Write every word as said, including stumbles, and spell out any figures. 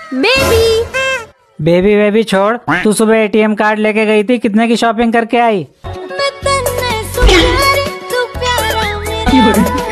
Baby baby baby छोड़, तू सुबह एटीएम कार्ड लेके गई थी, कितने की शॉपिंग करके आई? मैं तन्ने सुन तू प्यारा मेरा